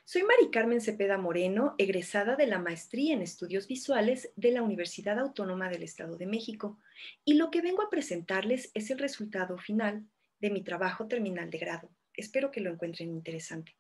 Soy Mari Carmen Cepeda Moreno, egresada de la Maestría en Estudios Visuales de la Universidad Autónoma del Estado de México, y lo que vengo a presentarles es el resultado final de mi trabajo terminal de grado. Espero que lo encuentren interesante.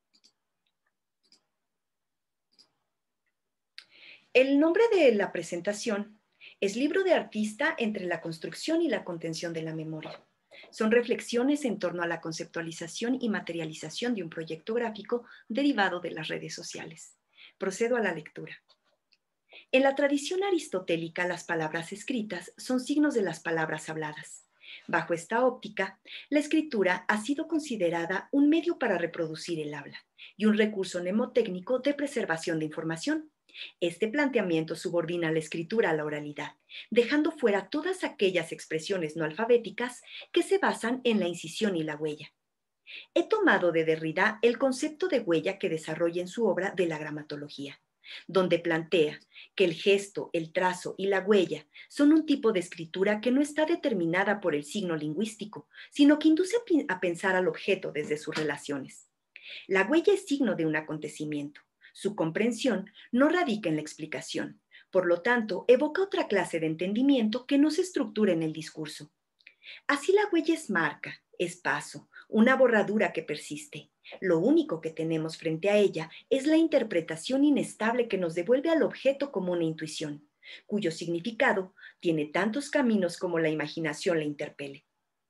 El nombre de la presentación es Libro de artista entre la construcción y la contención de la memoria. Son reflexiones en torno a la conceptualización y materialización de un proyecto gráfico derivado de las redes sociales. Procedo a la lectura. En la tradición aristotélica, las palabras escritas son signos de las palabras habladas. Bajo esta óptica, la escritura ha sido considerada un medio para reproducir el habla y un recurso mnemotécnico de preservación de información. Este planteamiento subordina la escritura a la oralidad, dejando fuera todas aquellas expresiones no alfabéticas que se basan en la incisión y la huella. He tomado de Derrida el concepto de huella que desarrolla en su obra de la gramatología, donde plantea que el gesto, el trazo y la huella son un tipo de escritura que no está determinada por el signo lingüístico, sino que induce a pensar al objeto desde sus relaciones. La huella es signo de un acontecimiento. Su comprensión no radica en la explicación. Por lo tanto, evoca otra clase de entendimiento que no se estructura en el discurso. Así la huella es marca, es paso, una borradura que persiste. Lo único que tenemos frente a ella es la interpretación inestable que nos devuelve al objeto como una intuición, cuyo significado tiene tantos caminos como la imaginación le interpele.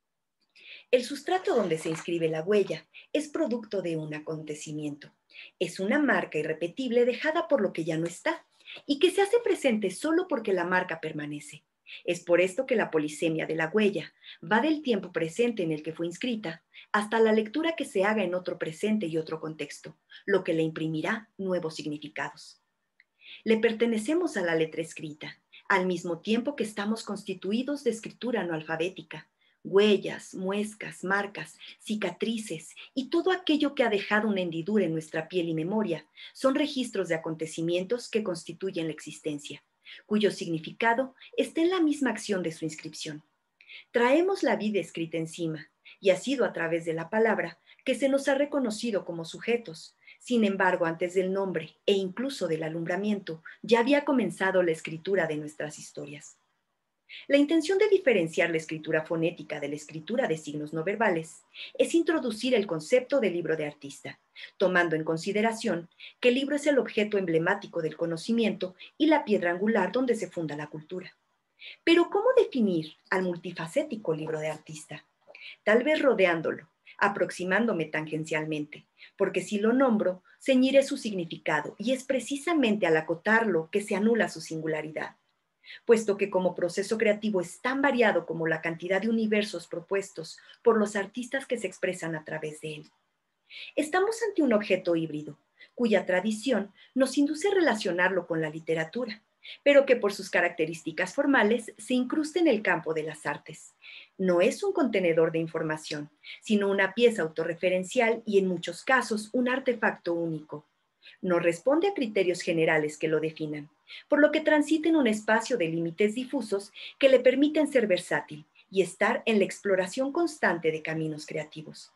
El sustrato donde se inscribe la huella es producto de un acontecimiento. Es una marca irrepetible dejada por lo que ya no está y que se hace presente solo porque la marca permanece. Es por esto que la polisemia de la huella va del tiempo presente en el que fue inscrita hasta la lectura que se haga en otro presente y otro contexto, lo que le imprimirá nuevos significados. Le pertenecemos a la letra escrita, al mismo tiempo que estamos constituidos de escritura no alfabética. Huellas, muescas, marcas, cicatrices y todo aquello que ha dejado una hendidura en nuestra piel y memoria son registros de acontecimientos que constituyen la existencia, cuyo significado está en la misma acción de su inscripción. Traemos la vida escrita encima, y ha sido a través de la palabra que se nos ha reconocido como sujetos. Sin embargo, antes del nombre e incluso del alumbramiento, ya había comenzado la escritura de nuestras historias. La intención de diferenciar la escritura fonética de la escritura de signos no verbales es introducir el concepto de libro de artista, tomando en consideración que el libro es el objeto emblemático del conocimiento y la piedra angular donde se funda la cultura. Pero ¿cómo definir al multifacético libro de artista? Tal vez rodeándolo, aproximándome tangencialmente, porque si lo nombro, ceñiré su significado, y es precisamente al acotarlo que se anula su singularidad, puesto que como proceso creativo es tan variado como la cantidad de universos propuestos por los artistas que se expresan a través de él. Estamos ante un objeto híbrido, cuya tradición nos induce a relacionarlo con la literatura, pero que por sus características formales se incrusta en el campo de las artes. No es un contenedor de información, sino una pieza autorreferencial y en muchos casos un artefacto único. No responde a criterios generales que lo definan, por lo que transita en un espacio de límites difusos que le permiten ser versátil y estar en la exploración constante de caminos creativos.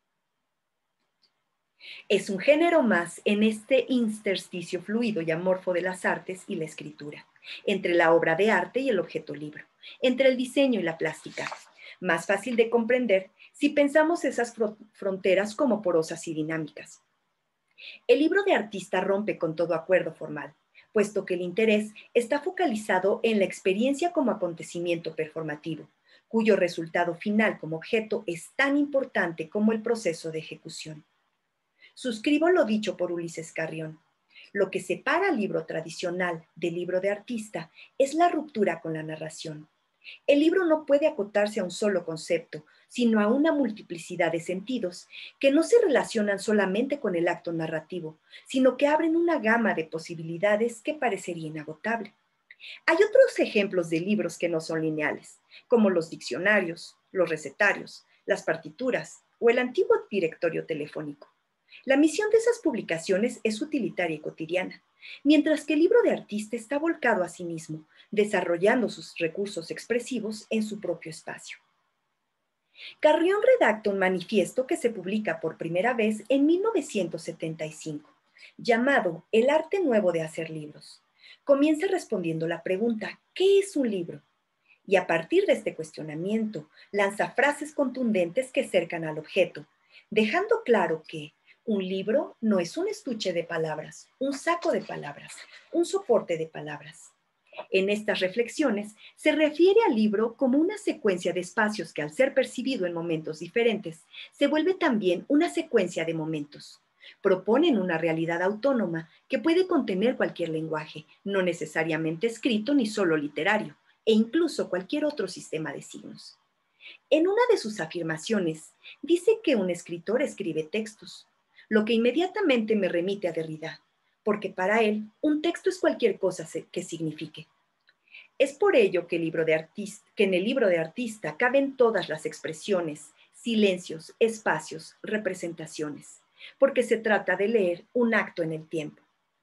Es un género más en este intersticio fluido y amorfo de las artes y la escritura, entre la obra de arte y el objeto libro, entre el diseño y la plástica. Más fácil de comprender si pensamos esas fronteras como porosas y dinámicas. El libro de artista rompe con todo acuerdo formal, puesto que el interés está focalizado en la experiencia como acontecimiento performativo, cuyo resultado final como objeto es tan importante como el proceso de ejecución. Suscribo lo dicho por Ulises Carrión. Lo que separa al libro tradicional del libro de artista es la ruptura con la narración. El libro no puede acotarse a un solo concepto, sino a una multiplicidad de sentidos que no se relacionan solamente con el acto narrativo, sino que abren una gama de posibilidades que parecería inagotable. Hay otros ejemplos de libros que no son lineales, como los diccionarios, los recetarios, las partituras o el antiguo directorio telefónico. La misión de esas publicaciones es utilitaria y cotidiana, mientras que el libro de artista está volcado a sí mismo, desarrollando sus recursos expresivos en su propio espacio. Carrión redacta un manifiesto que se publica por primera vez en 1975, llamado El arte nuevo de hacer libros. Comienza respondiendo la pregunta, ¿qué es un libro? Y a partir de este cuestionamiento, lanza frases contundentes que cercan al objeto, dejando claro que un libro no es un estuche de palabras, un saco de palabras, un soporte de palabras. En estas reflexiones se refiere al libro como una secuencia de espacios que al ser percibido en momentos diferentes, se vuelve también una secuencia de momentos. Proponen una realidad autónoma que puede contener cualquier lenguaje, no necesariamente escrito ni solo literario, e incluso cualquier otro sistema de signos. En una de sus afirmaciones, dice que un escritor escribe textos, lo que inmediatamente me remite a Derrida, porque para él un texto es cualquier cosa que signifique. Es por ello que en el libro de artista caben todas las expresiones, silencios, espacios, representaciones, porque se trata de leer un acto en el tiempo.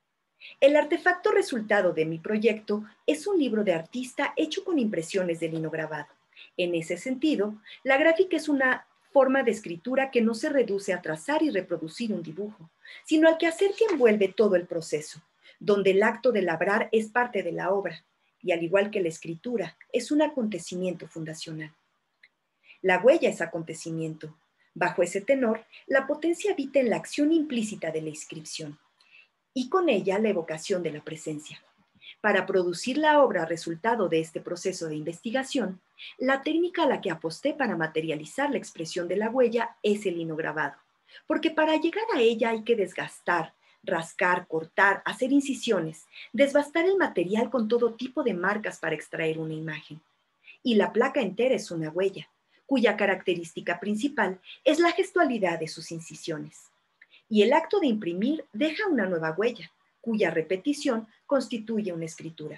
El artefacto resultado de mi proyecto es un libro de artista hecho con impresiones de lino grabado. En ese sentido, la gráfica es una forma de escritura que no se reduce a trazar y reproducir un dibujo, sino al quehacer que envuelve todo el proceso, donde el acto de labrar es parte de la obra, y al igual que la escritura, es un acontecimiento fundacional. La huella es acontecimiento. Bajo ese tenor, la potencia habita en la acción implícita de la inscripción y con ella la evocación de la presencia. Para producir la obra resultado de este proceso de investigación, la técnica a la que aposté para materializar la expresión de la huella es el lino grabado, porque para llegar a ella hay que desgastar, rascar, cortar, hacer incisiones, desbastar el material con todo tipo de marcas para extraer una imagen. Y la placa entera es una huella, cuya característica principal es la gestualidad de sus incisiones. Y el acto de imprimir deja una nueva huella, cuya repetición constituye una escritura.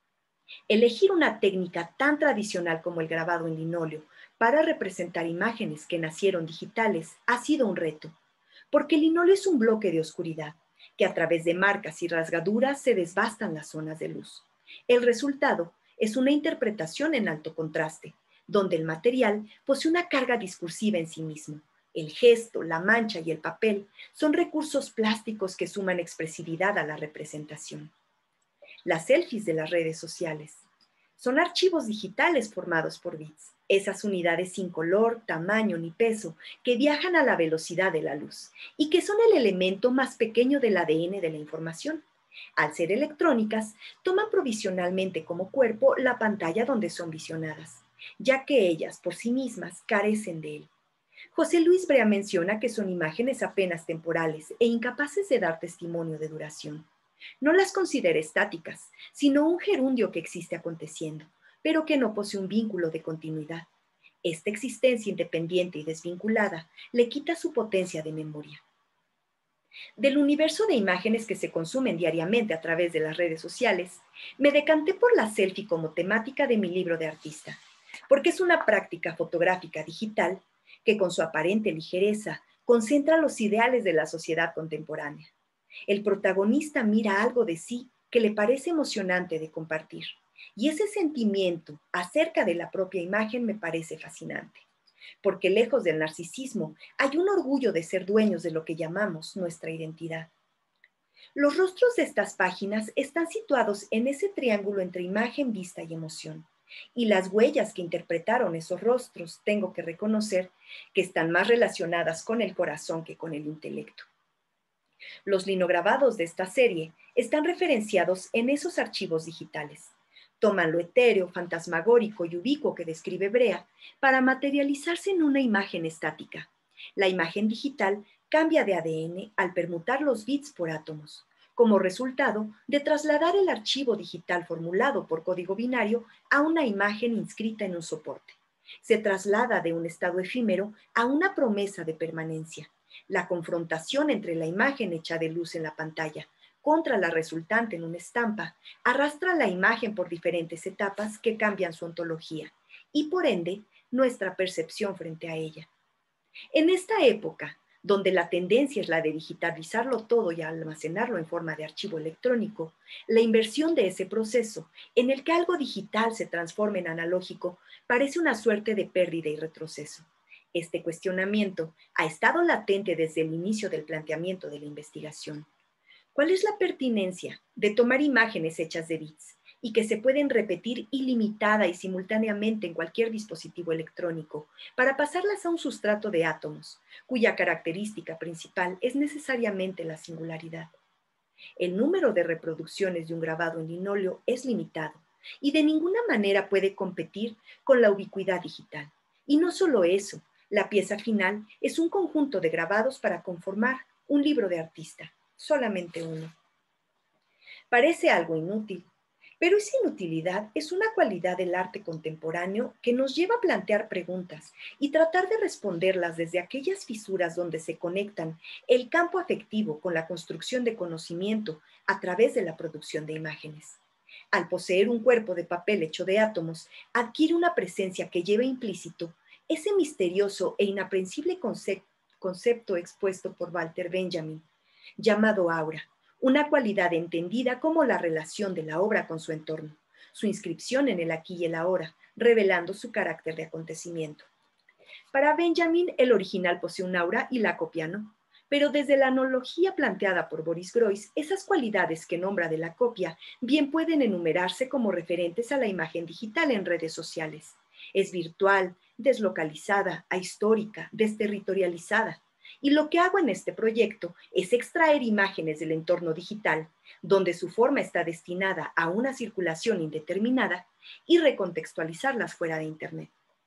Elegir una técnica tan tradicional como el grabado en linóleo para representar imágenes que nacieron digitales ha sido un reto, porque el linóleo es un bloque de oscuridad, que a través de marcas y rasgaduras se desbastan las zonas de luz. El resultado es una interpretación en alto contraste, donde el material posee una carga discursiva en sí mismo. El gesto, la mancha y el papel son recursos plásticos que suman expresividad a la representación. Las selfies de las redes sociales son archivos digitales formados por bits, esas unidades sin color, tamaño ni peso que viajan a la velocidad de la luz y que son el elemento más pequeño del ADN de la información. Al ser electrónicas, toman provisionalmente como cuerpo la pantalla donde son visionadas, ya que ellas por sí mismas carecen de él. José Luis Brea menciona que son imágenes apenas temporales e incapaces de dar testimonio de duración. No las considera estáticas, sino un gerundio que existe aconteciendo, pero que no posee un vínculo de continuidad. Esta existencia independiente y desvinculada le quita su potencia de memoria. Del universo de imágenes que se consumen diariamente a través de las redes sociales, me decanté por la selfie como temática de mi libro de artista, porque es una práctica fotográfica digital que con su aparente ligereza concentra los ideales de la sociedad contemporánea. El protagonista mira algo de sí que le parece emocionante de compartir, y ese sentimiento acerca de la propia imagen me parece fascinante, porque lejos del narcisismo hay un orgullo de ser dueños de lo que llamamos nuestra identidad. Los rostros de estas páginas están situados en ese triángulo entre imagen, vista y emoción. Y las huellas que interpretaron esos rostros, tengo que reconocer que están más relacionadas con el corazón que con el intelecto. Los linograbados de esta serie están referenciados en esos archivos digitales. Toman lo etéreo, fantasmagórico y ubicuo que describe Brea para materializarse en una imagen estática. La imagen digital cambia de ADN al permutar los bits por átomos, como resultado de trasladar el archivo digital formulado por código binario a una imagen inscrita en un soporte. Se traslada de un estado efímero a una promesa de permanencia. La confrontación entre la imagen hecha de luz en la pantalla contra la resultante en una estampa arrastra la imagen por diferentes etapas que cambian su ontología y por ende nuestra percepción frente a ella. En esta época, donde la tendencia es la de digitalizarlo todo y almacenarlo en forma de archivo electrónico, la inversión de ese proceso, en el que algo digital se transforma en analógico, parece una suerte de pérdida y retroceso. Este cuestionamiento ha estado latente desde el inicio del planteamiento de la investigación. ¿Cuál es la pertinencia de tomar imágenes hechas de bits y que se pueden repetir ilimitada y simultáneamente en cualquier dispositivo electrónico para pasarlas a un sustrato de átomos, cuya característica principal es necesariamente la singularidad? El número de reproducciones de un grabado en linóleo es limitado y de ninguna manera puede competir con la ubicuidad digital. Y no solo eso, la pieza final es un conjunto de grabados para conformar un libro de artista, solamente uno. Parece algo inútil, pero esa inutilidad es una cualidad del arte contemporáneo que nos lleva a plantear preguntas y tratar de responderlas desde aquellas fisuras donde se conectan el campo afectivo con la construcción de conocimiento a través de la producción de imágenes. Al poseer un cuerpo de papel hecho de átomos, adquiere una presencia que lleva implícito ese misterioso e inaprensible concepto expuesto por Walter Benjamin, llamado aura, una cualidad entendida como la relación de la obra con su entorno, su inscripción en el aquí y el ahora, revelando su carácter de acontecimiento. Para Benjamin, el original posee un aura y la copia no, pero desde la analogía planteada por Boris Groys, esas cualidades que nombra de la copia bien pueden enumerarse como referentes a la imagen digital en redes sociales. Es virtual, deslocalizada, ahistórica, desterritorializada. Y lo que hago en este proyecto es extraer imágenes del entorno digital, donde su forma está destinada a una circulación indeterminada, y recontextualizarlas fuera de Internet.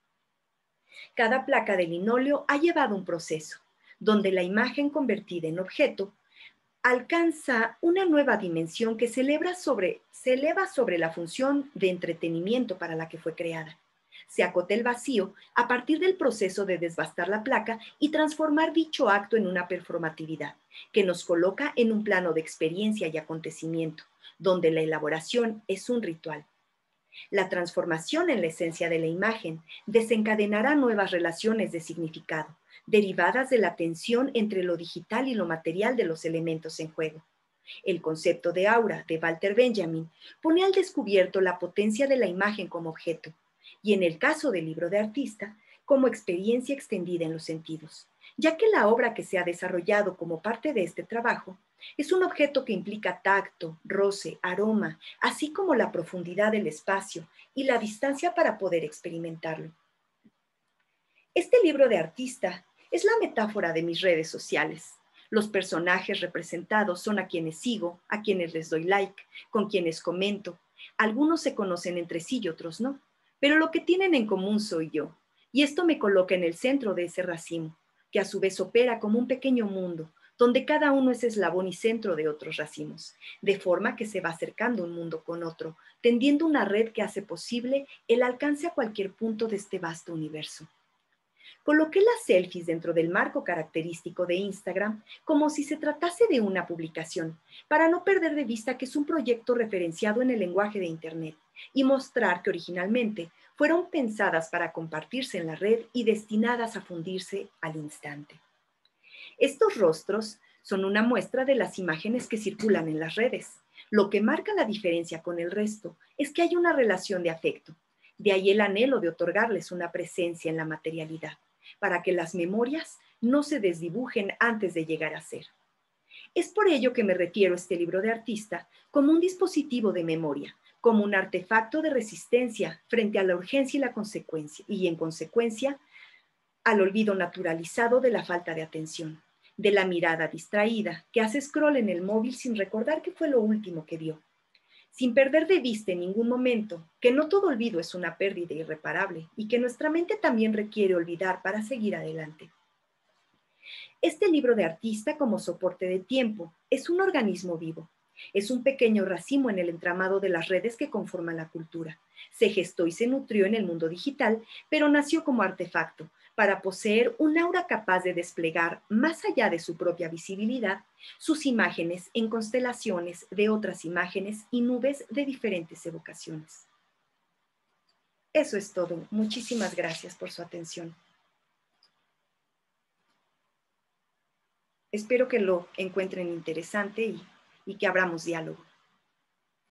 Cada placa de linóleo ha llevado un proceso, donde la imagen convertida en objeto alcanza una nueva dimensión que se eleva sobre la función de entretenimiento para la que fue creada. Se acota el vacío a partir del proceso de desbastar la placa y transformar dicho acto en una performatividad, que nos coloca en un plano de experiencia y acontecimiento, donde la elaboración es un ritual. La transformación en la esencia de la imagen desencadenará nuevas relaciones de significado, derivadas de la tensión entre lo digital y lo material de los elementos en juego. El concepto de aura de Walter Benjamin pone al descubierto la potencia de la imagen como objeto, y en el caso del libro de artista, como experiencia extendida en los sentidos, ya que la obra que se ha desarrollado como parte de este trabajo es un objeto que implica tacto, roce, aroma, así como la profundidad del espacio y la distancia para poder experimentarlo. Este libro de artista es la metáfora de mis redes sociales. Los personajes representados son a quienes sigo, a quienes les doy like, con quienes comento. Algunos se conocen entre sí y otros no, pero lo que tienen en común soy yo. Y esto me coloca en el centro de ese racimo, que a su vez opera como un pequeño mundo, donde cada uno es eslabón y centro de otros racimos, de forma que se va acercando un mundo con otro, tendiendo una red que hace posible el alcance a cualquier punto de este vasto universo. Coloqué las selfies dentro del marco característico de Instagram como si se tratase de una publicación, para no perder de vista que es un proyecto referenciado en el lenguaje de Internet y mostrar que originalmente fueron pensadas para compartirse en la red y destinadas a fundirse al instante. Estos rostros son una muestra de las imágenes que circulan en las redes. Lo que marca la diferencia con el resto es que hay una relación de afecto. De ahí el anhelo de otorgarles una presencia en la materialidad, para que las memorias no se desdibujen antes de llegar a ser. Es por ello que me refiero a este libro de artista como un dispositivo de memoria, como un artefacto de resistencia frente a la urgencia y la consecuencia, y en consecuencia al olvido naturalizado de la falta de atención, de la mirada distraída que hace scroll en el móvil sin recordar qué fue lo último que vio, sin perder de vista en ningún momento que no todo olvido es una pérdida irreparable y que nuestra mente también requiere olvidar para seguir adelante. Este libro de artista como soporte de tiempo es un organismo vivo. Es un pequeño racimo en el entramado de las redes que conforman la cultura. Se gestó y se nutrió en el mundo digital, pero nació como artefacto, para poseer un aura capaz de desplegar, más allá de su propia visibilidad, sus imágenes en constelaciones de otras imágenes y nubes de diferentes evocaciones. Eso es todo. Muchísimas gracias por su atención. Espero que lo encuentren interesante y que abramos diálogo.